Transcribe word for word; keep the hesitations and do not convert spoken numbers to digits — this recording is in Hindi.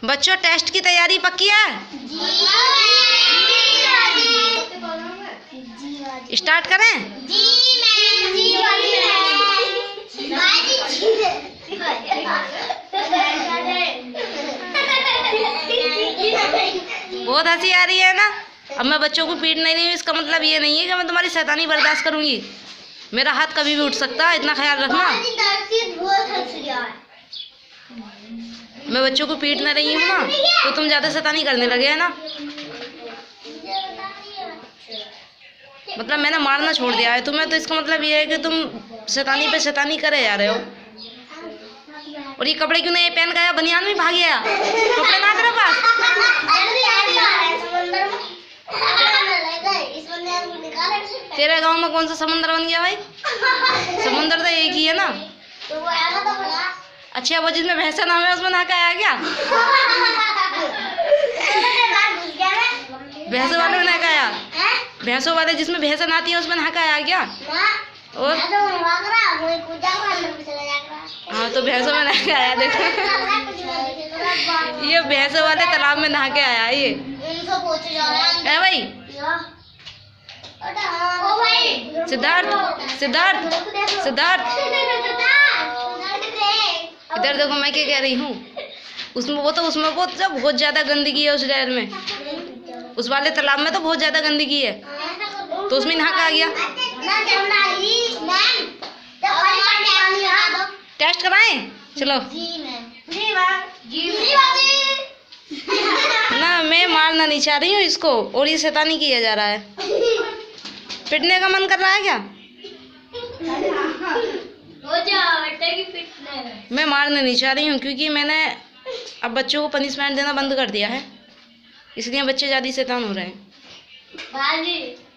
बच्चों टेस्ट की तैयारी पक्की है? स्टार्ट करें? बहुत हंसी आ रही है ना। अब मैं बच्चों को पीट नहीं रही हूँ, इसका मतलब ये नहीं है कि मैं तुम्हारी शैतानी बर्दाश्त करूंगी। मेरा हाथ कभी भी उठ सकता है, इतना ख्याल रखना। मैं बच्चों को पीट ना रही हूँ ना, तो तुम ज्यादा शैतानी करने लगे है ना। मतलब मैंने मारना छोड़ दिया है तुम्हें, तो इसका मतलब ये है कि तुम शैतानी पे शैतानी करे जा रहे हो। और ये कपड़े क्यों नहीं पहन गया? बनियान में भाग गया, कपड़े ना तेरे पास? तेरे गांव में कौन सा समुंदर बन गया भाई? समुंदर तो एक ही है ना। अच्छा, वो जिसमें भैंसा नाम है उसमें नहा के आया क्या? भैंसों वाले में नहा के आया? भैंसों वाले जिसमें भैंसा नहाती है उसमें नहा के आया क्या? और हाँ, तो भैंसों में नहा के आया। देखो, ये भैंसों वाले तालाब में नहा के आया ये है भाई। सिद्धार्थ सिद्धार्थ सिद्धार्थ इधर देखो, मैं क्या कह रही हूँ। उसमें वो तो उसमें बहुत बहुत ज्यादा गंदगी है उस नहर में, उस वाले तालाब में तो बहुत ज्यादा गंदगी है, तो उसमें नहा के आ गया। टेस्ट कराएं? चलो ना, मैं मारना नहीं चाह रही हूँ इसको, और ये शैतानी किया जा रहा है। पिटने का मन कर रहा है क्या? मैं मारना नहीं चाह रही हूँ, क्योंकि मैंने अब बच्चों को पनिशमेंट देना बंद कर दिया है, इसलिए बच्चे ज्यादा शैतान हो रहे हैं।